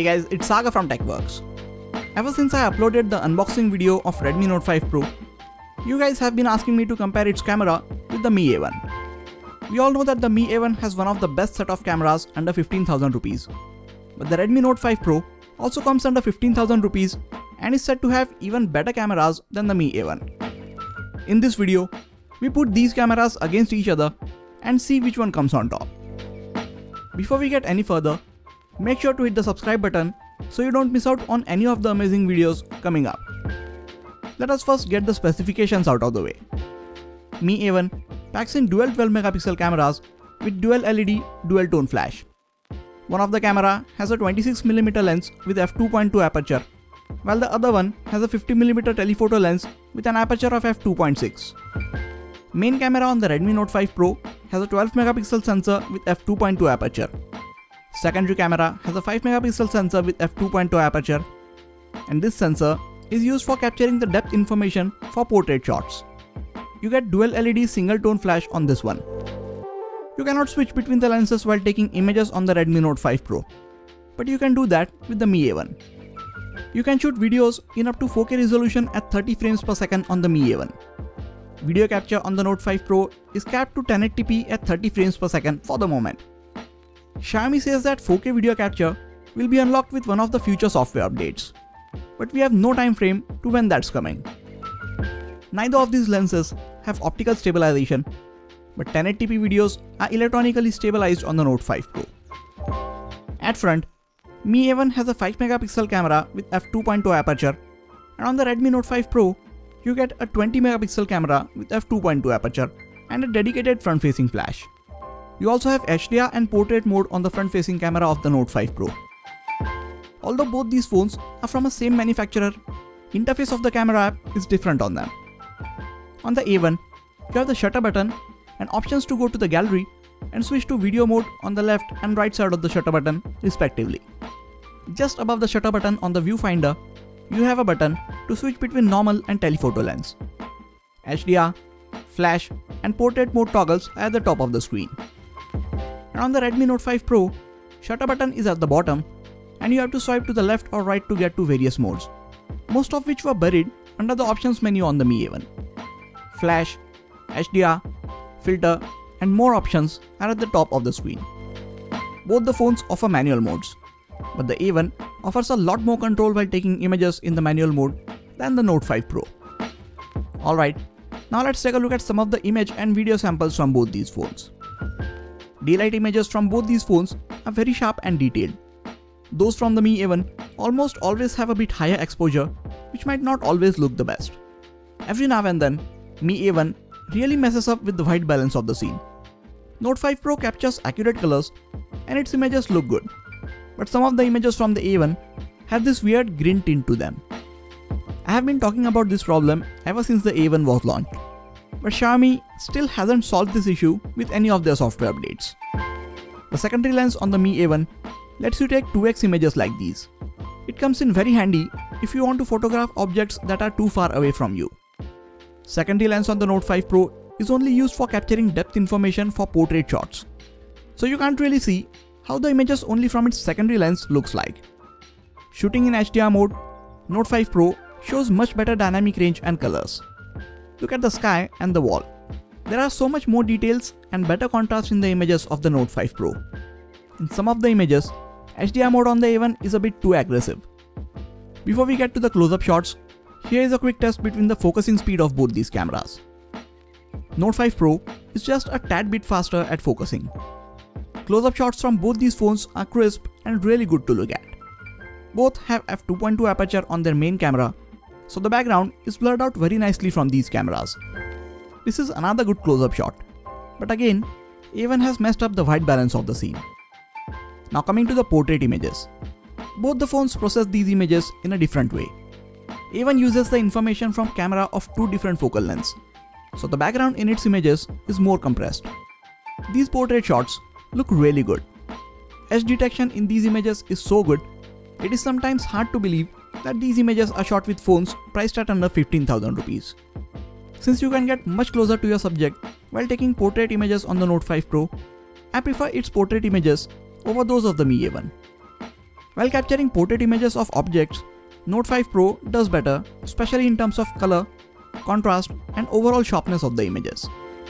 Hey guys, it's Saga from TechWorks. Ever since I uploaded the unboxing video of Redmi Note 5 Pro, you guys have been asking me to compare its camera with the Mi A1. We all know that the Mi A1 has one of the best set of cameras under 15,000 rupees. But the Redmi Note 5 Pro also comes under 15,000 rupees and is said to have even better cameras than the Mi A1. In this video, we put these cameras against each other and see which one comes on top. Before we get any further, make sure to hit the subscribe button so you don't miss out on any of the amazing videos coming up. Let us first get the specifications out of the way. Mi A1 packs in dual 12MP cameras with dual LED dual tone flash. One of the camera has a 26mm lens with f2.2 aperture, while the other one has a 50mm telephoto lens with an aperture of f2.6. Main camera on the Redmi Note 5 Pro has a 12MP sensor with f2.2 aperture. Secondary camera has a 5MP sensor with f2.2 aperture, and this sensor is used for capturing the depth information for portrait shots. You get dual LED single tone flash on this one. You cannot switch between the lenses while taking images on the Redmi Note 5 Pro, but you can do that with the Mi A1. You can shoot videos in up to 4K resolution at 30 frames per second on the Mi A1. Video capture on the Note 5 Pro is capped to 1080p at 30 frames per second for the moment. Xiaomi says that 4K video capture will be unlocked with one of the future software updates, but we have no time frame to when that's coming. Neither of these lenses have optical stabilization, but 1080p videos are electronically stabilized on the Note 5 Pro. At front, Mi A1 has a 5MP camera with f2.2 aperture, and on the Redmi Note 5 Pro, you get a 20MP camera with f2.2 aperture and a dedicated front-facing flash. You also have HDR and portrait mode on the front-facing camera of the Note 5 Pro. Although both these phones are from the same manufacturer, interface of the camera app is different on them. On the A1, you have the shutter button and options to go to the gallery and switch to video mode on the left and right side of the shutter button respectively. Just above the shutter button on the viewfinder, you have a button to switch between normal and telephoto lens. HDR, flash and portrait mode toggles are at the top of the screen. And on the Redmi Note 5 Pro, shutter button is at the bottom and you have to swipe to the left or right to get to various modes, most of which were buried under the options menu on the Mi A1. Flash, HDR, filter and more options are at the top of the screen. Both the phones offer manual modes, but the A1 offers a lot more control while taking images in the manual mode than the Note 5 Pro. Alright, now let's take a look at some of the image and video samples from both these phones. Daylight images from both these phones are very sharp and detailed. Those from the Mi A1 almost always have a bit higher exposure, which might not always look the best. Every now and then, Mi A1 really messes up with the white balance of the scene. Note 5 Pro captures accurate colors and its images look good, but some of the images from the A1 have this weird green tint to them. I have been talking about this problem ever since the A1 was launched, but Xiaomi still hasn't solved this issue with any of their software updates. The secondary lens on the Mi A1 lets you take 2x images like these. It comes in very handy if you want to photograph objects that are too far away from you. Secondary lens on the Note 5 Pro is only used for capturing depth information for portrait shots, so you can't really see how the images only from its secondary lens looks like. Shooting in HDR mode, Note 5 Pro shows much better dynamic range and colors. Look at the sky and the wall. There are so much more details and better contrast in the images of the Note 5 Pro. In some of the images, HDR mode on the A1 is a bit too aggressive. Before we get to the close-up shots, here is a quick test between the focusing speed of both these cameras. Note 5 Pro is just a tad bit faster at focusing. Close-up shots from both these phones are crisp and really good to look at. Both have f2.2 aperture on their main camera, so the background is blurred out very nicely from these cameras. This is another good close-up shot, but again, A1 has messed up the white balance of the scene. Now coming to the portrait images. Both the phones process these images in a different way. A1 uses the information from camera of two different focal lengths, so the background in its images is more compressed. These portrait shots look really good. Edge detection in these images is so good, it is sometimes hard to believe that these images are shot with phones priced at under 15,000 rupees. Since you can get much closer to your subject while taking portrait images on the Note 5 Pro, I prefer its portrait images over those of the Mi A1. While capturing portrait images of objects, Note 5 Pro does better, especially in terms of color, contrast and overall sharpness of the images.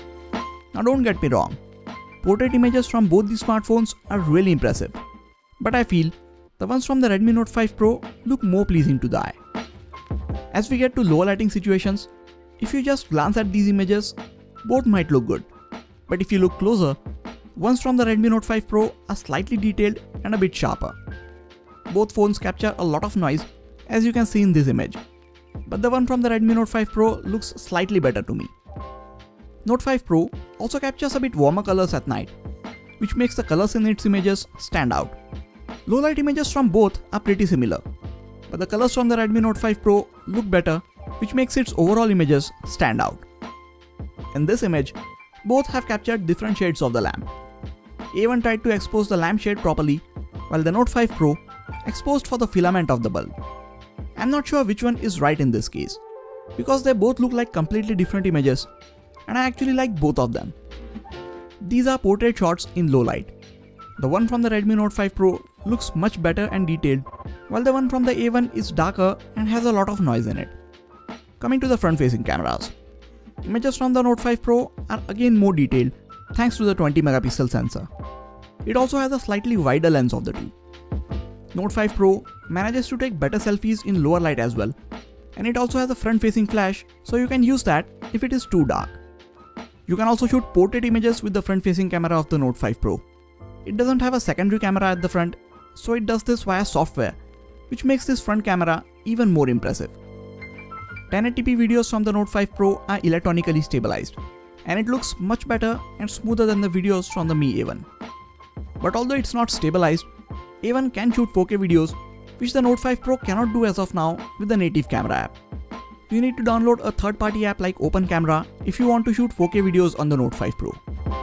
Now don't get me wrong, portrait images from both these smartphones are really impressive, but I feel the ones from the Redmi Note 5 Pro look more pleasing to the eye. As we get to low lighting situations, if you just glance at these images, both might look good. But if you look closer, ones from the Redmi Note 5 Pro are slightly detailed and a bit sharper. Both phones capture a lot of noise, as you can see in this image. But the one from the Redmi Note 5 Pro looks slightly better to me. Note 5 Pro also captures a bit warmer colors at night, which makes the colors in its images stand out. Low light images from both are pretty similar, but the colors from the Redmi Note 5 Pro look better, which makes its overall images stand out. In this image, both have captured different shades of the lamp. A1 tried to expose the lamp shade properly, while the Note 5 Pro exposed for the filament of the bulb. I'm not sure which one is right in this case, because they both look like completely different images, and I actually like both of them. These are portrait shots in low light. The one from the Redmi Note 5 Pro looks much better and detailed, while the one from the A1 is darker and has a lot of noise in it. Coming to the front-facing cameras. Images from the Note 5 Pro are again more detailed thanks to the 20 megapixel sensor. It also has a slightly wider lens of the two. Note 5 Pro manages to take better selfies in lower light as well, and it also has a front-facing flash, so you can use that if it is too dark. You can also shoot portrait images with the front-facing camera of the Note 5 Pro. It doesn't have a secondary camera at the front, so it does this via software, which makes this front camera even more impressive. 1080p videos from the Note 5 Pro are electronically stabilized, and it looks much better and smoother than the videos from the Mi A1. But although it's not stabilized, A1 can shoot 4K videos, which the Note 5 Pro cannot do as of now with the native camera app. You need to download a third-party app like Open Camera if you want to shoot 4K videos on the Note 5 Pro.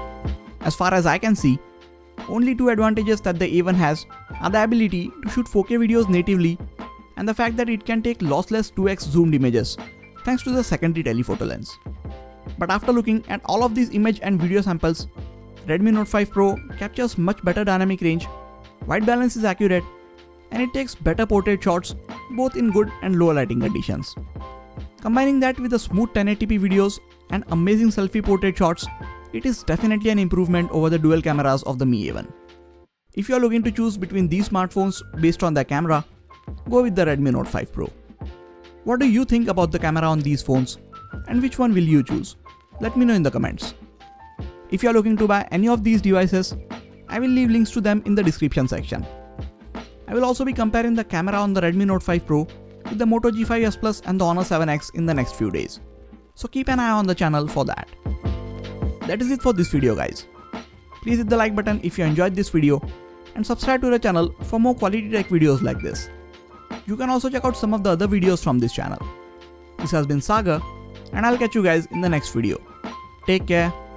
As far as I can see, only two advantages that the A1 has are the ability to shoot 4K videos natively and the fact that it can take lossless 2x zoomed images thanks to the secondary telephoto lens. But after looking at all of these image and video samples, Redmi Note 5 Pro captures much better dynamic range, white balance is accurate, and it takes better portrait shots both in good and low lighting conditions. Combining that with the smooth 1080p videos and amazing selfie portrait shots, it is definitely an improvement over the dual cameras of the Mi A1. If you are looking to choose between these smartphones based on their camera, go with the Redmi Note 5 Pro. What do you think about the camera on these phones, and which one will you choose? Let me know in the comments. If you are looking to buy any of these devices, I will leave links to them in the description section. I will also be comparing the camera on the Redmi Note 5 Pro with the Moto G5s Plus and the Honor 7X in the next few days, so keep an eye on the channel for that. That is it for this video guys. Please hit the like button if you enjoyed this video and subscribe to the channel for more quality tech videos like this. You can also check out some of the other videos from this channel. This has been Sagar, and I'll catch you guys in the next video. Take care.